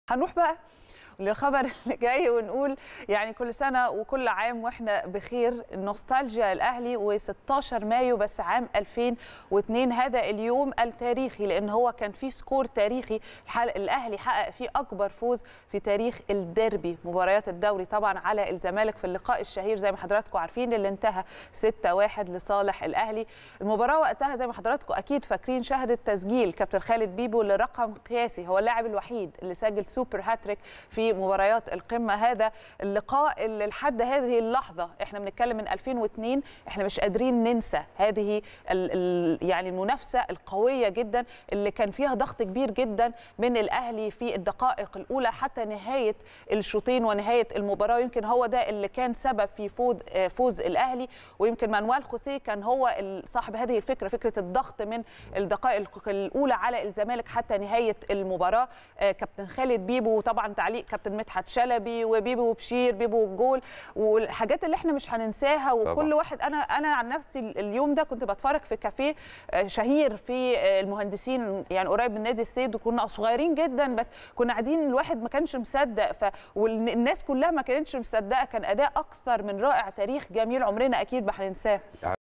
هنروح بقى للخبر اللي جاي ونقول يعني كل سنة وكل عام واحنا بخير. نوستالجيا الأهلي و16 مايو بس عام 2002 هذا اليوم التاريخي لأن هو كان فيه سكور تاريخي. الأهلي حقق فيه أكبر فوز في تاريخ الديربي مباريات الدوري طبعا على الزمالك في اللقاء الشهير زي ما حضراتكم عارفين اللي انتهى 6-1 لصالح الأهلي. المباراة وقتها زي ما حضراتكم أكيد فاكرين شهدت تسجيل كابتن خالد بيبو لرقم قياسي، هو اللاعب الوحيد اللي سجل سوبر هاتريك في مباريات القمه. هذا اللقاء اللي لحد هذه اللحظه احنا بنتكلم من 2002 احنا مش قادرين ننسى هذه يعني المنافسه القويه جدا اللي كان فيها ضغط كبير جدا من الاهلي في الدقائق الاولى حتى نهايه الشوطين ونهايه المباراه. يمكن هو ده اللي كان سبب في فوز الاهلي، ويمكن مانويل خوسيه كان هو صاحب هذه الفكره، فكره الضغط من الدقائق الاولى على الزمالك حتى نهايه المباراه. كابتن خالد بيبو وطبعا تعليق كابتن مدحت شلبي وبيبو بشير بيبو الجول والحاجات اللي احنا مش هننساها. وكل طبعا. واحد انا عن نفسي اليوم ده كنت بتفرج في كافيه شهير في المهندسين يعني قريب من نادي السيد، وكنا صغيرين جدا بس كنا قاعدين الواحد ما كانش مصدق والناس كلها ما كانتش مصدقه. كان اداء اكثر من رائع، تاريخ جميل عمرنا اكيد ما هننساه.